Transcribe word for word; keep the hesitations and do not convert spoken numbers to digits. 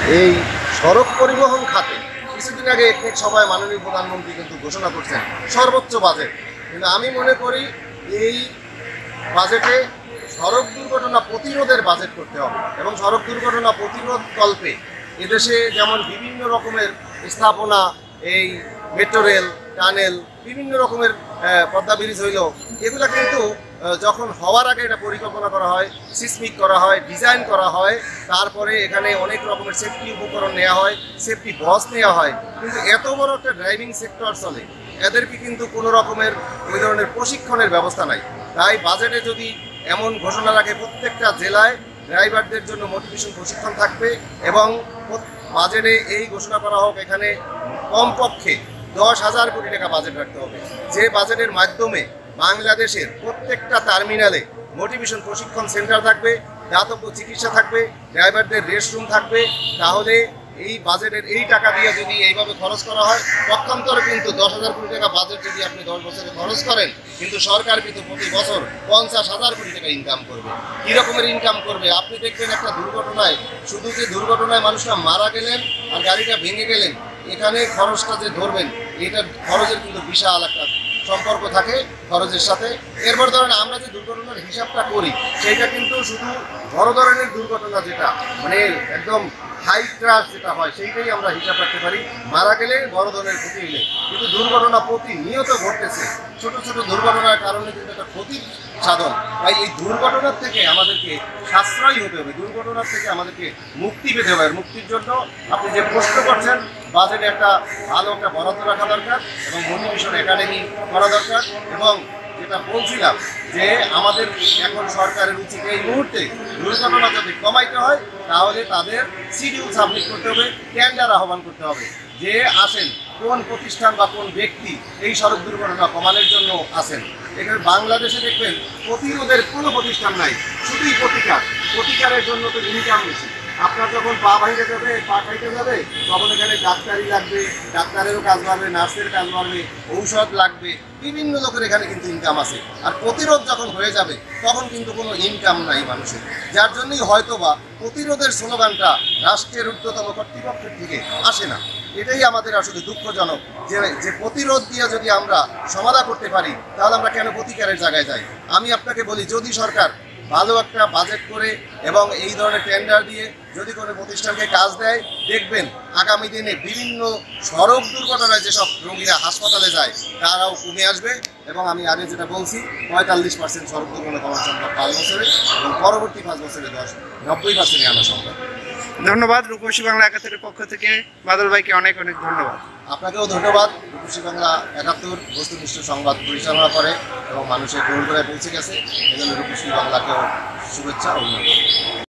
এই সড়ক পরিবহন খাতে কিছুদিন আগে এক সভায় মাননীয় প্রধানমন্ত্রী কিন্তু ঘোষণা করছেন সর্বোচ্চ বাজেট, কিন্তু আমি মনে করি এই বাজেটে সড়ক দুর্ঘটনা প্রতিরোধের বাজেট করতে হবে এবং সড়ক দুর্ঘটনা প্রতিরোধ কল্পে এদেশে যেমন বিভিন্ন রকমের স্থাপনা, এই মেট্রো রেল, টানেল, বিভিন্ন রকমের পদ্মা ব্রিজ হইল, এগুলো কিন্তু যখন হওয়ার আগে এটা পরিকল্পনা করা হয়, সিসমিক করা হয়, ডিজাইন করা হয়, তারপরে এখানে অনেক রকমের সেফটি উপকরণ নেওয়া হয়, সেফটি বস নেওয়া হয়, কিন্তু এত বড় একটা ড্রাইভিং সেক্টর চলে, এদেরকে কিন্তু কোনো রকমের ওই ধরনের প্রশিক্ষণের ব্যবস্থা নাই। তাই বাজেটে যদি এমন ঘোষণা রাখে প্রত্যেকটা জেলায় ড্রাইভারদের জন্য মোটিভেশন প্রশিক্ষণ থাকবে এবং বাজেটে এই ঘোষণা করা হোক এখানে কমপক্ষে দশ হাজার কোটি টাকা বাজেট রাখতে হবে, যে বাজেটের মাধ্যমে বাংলাদেশের প্রত্যেকটা টার্মিনালে মোটিভেশন প্রশিক্ষণ সেন্টার থাকবে, দাতব্য চিকিৎসা থাকবে, ড্রাইভারদের রেস্টরুম থাকবে। তাহলে এই বাজেটের এই টাকা দিয়ে যদি এইভাবে খরচ করা হয়, পক্ষান্তরে কিন্তু দশ হাজার কোটি টাকা বাজেট যদি আপনি দশ বছরে খরচ করেন, কিন্তু সরকার কিন্তু প্রতি বছর পঞ্চাশ হাজার কোটি টাকা ইনকাম করবে। কী রকমের ইনকাম করবে? আপনি দেখবেন একটা দুর্ঘটনায়, শুধু যে দুর্ঘটনায় মানুষরা মারা গেলেন আর গাড়িটা ভেঙে গেলেন, এখানে খরচটা যে ধরবেন, এটার খরচের কিন্তু বিশাল একটা সম্পর্ক থাকে খরচের সাথে। এরপর ধরেন আমরা যে দুর্ঘটনার হিসাবটা করি, সেইটা কিন্তু শুধু বড় ধরনের দুর্ঘটনা, যেটা মানে একদম হাই ক্রাশ যেটা হয়, সেইটাই আমরা হিসাব রাখতে পারি, মারা গেলে বড় ধরনের ক্ষতি হলে। কিন্তু দুর্ঘটনা প্রতিনিয়ত ঘটতেছে, ছোট ছোট দুর্ঘটনার কারণে কিন্তু একটা ক্ষতির সাধন। তাই এই দুর্ঘটনার থেকে আমাদেরকে সাশ্রয়ী হতে হবে, দুর্ঘটনার থেকে আমাদেরকে মুক্তি পেতে হবে। মুক্তির জন্য আপনি যে প্রশ্ন করছেন, বাজেটে একটা ভালো একটা বরাদ্দ রাখা দরকার এবং মোটিভেশন একাডেমি করা দরকার। এবং যেটা বলছিলাম যে আমাদের এখন সরকারের উচিত এই মুহূর্তে দুর্ঘটনা যদি কমাইতে হয়, তাহলে তাদের শিডিউল সাবমিট করতে হবে, টেন্ডার আহ্বান করতে হবে, যে আসেন কোন প্রতিষ্ঠান বা কোন ব্যক্তি এই সড়ক দুর্ঘটনা কমানোর জন্য আসেন। এখানে বাংলাদেশে দেখবেন প্রতিরোধের কোনো প্রতিষ্ঠান নাই, শুধুই প্রতিকার। প্রতিকারের জন্য তো ইনকাম বেশি। আপনার যখন পা ভাঙতে যাবে, পা খাইতে যাবে, তখন এখানে ডাক্তারি লাগবে, ডাক্তারেরও কাজ বাড়বে, নার্সের কাজ বাড়বে, ঔষধ লাগবে, বিভিন্ন লোকের এখানে কিন্তু ইনকাম আছে। আর প্রতিরোধ যখন হয়ে যাবে, তখন কিন্তু কোনো ইনকাম নাই মানুষের। যার জন্যই হয়তো বা প্রতিরোধের স্লোগানটা রাষ্ট্রের ঊর্ধ্বতম কর্তৃপক্ষের থেকে আসে না। এটাই আমাদের আসলে দুঃখজনক, যে যে প্রতিরোধ দিয়ে যদি আমরা সমাধান করতে পারি, তাহলে আমরা কেন প্রতিকারের জায়গায় যাই? আমি আপনাকে বলি, যদি সরকার ভালো একটা বাজেট করে এবং এই ধরনের টেন্ডার দিয়ে যদি কোনো প্রতিষ্ঠানকে কাজ দেয়, দেখবেন আগামী দিনে বিভিন্ন সড়ক দুর্ঘটনায় যেসব রোগীরা হাসপাতালে যায়, তারাও কমে আসবে। এবং আমি আগে যেটা বলছি, পঁয়তাল্লিশ পার্সেন্ট সড়ক দুর্ঘটনা কমানো সম্ভব পাঁচ বছরে, এবং পরবর্তী পাঁচ বছরে দশ নব্বই পার্সেন্টে আনা সম্ভব। ধন্যবাদ। রূপসী বাংলা একাত্তরের পক্ষ থেকে বাদল ভাইকে অনেক অনেক ধন্যবাদ। আপনাকেও ধন্যবাদ। রূপসী বাংলা একাত্তর বস্তুনিষ্ঠ সংবাদ পরিচালনা করে এবং মানুষের গ্রহণ করে পৌঁছে গেছে, এজন্য রূপসী বাংলাকেও শুভেচ্ছা ও অভিনন্দন।